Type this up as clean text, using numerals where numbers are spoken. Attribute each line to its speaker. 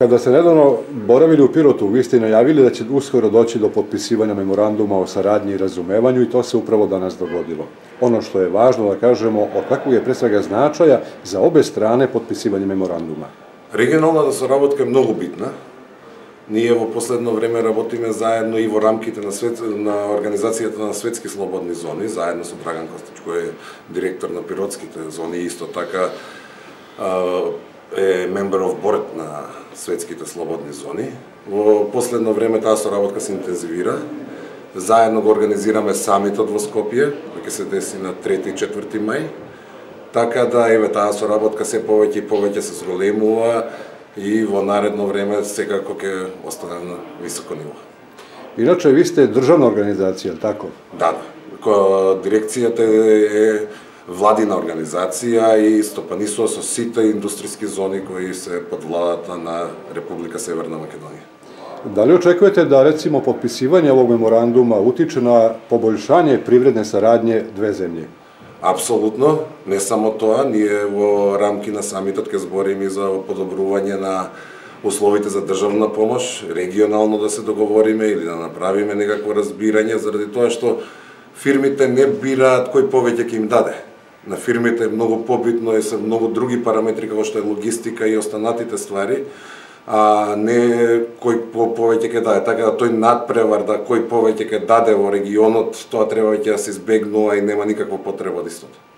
Speaker 1: Kada ste nedavno boravili u Pirotu, vi ste najavili da će uskoro doći do potpisivanja memoranduma o saradnji i razumevanju i to se upravo danas dogodilo. Ono što je važno da kažemo, od kakvog je pre svega značaja za obe strane potpisivanje memoranduma.
Speaker 2: Регионалната соработка е многу битна. Ние во последно време работиме заедно и во рамките на Организацијата на светски слободни зони, заедно со Драган Костич, кој е директор на пиротските зони и исто така е member of board на светските слободни зони. Во последно време таа соработка се интензивира. Заедно го организираме самитот во Скопје, кој ќе се деси на 3 и 4 мај. Така да еве таа соработка се повеќе и повеќе се зголемува и во наредно време секако ќе остане на високо ниво.
Speaker 1: Inače, vi ste državna organizacija, tako?
Speaker 2: Да. Дирекцијата е владина организација и стопанисува со сите индустријски зони кои се под владата на Република Северна Македонија.
Speaker 1: Da li očekujete da, recimo, potpisivanje ovog memoranduma utiče na poboljšanje privredne saradnje dve zemlje?
Speaker 2: Апсолутно, не само тоа, ние во рамки на самитот ќе збориме и за подобрување на условите за државна помош, регионално да се договориме или да направиме некакво разбирање, заради тоа што фирмите не бираат кој повеќе ќе им даде. На фирмите е многу побитно и се многу други параметри како што е логистика и останатите ствари, а не кој повеќе ќе даде. Така да тој надпревар да кој повеќе ќе даде во регионот, тоа треба ќе да се избегнува и нема никаква потреба од истото.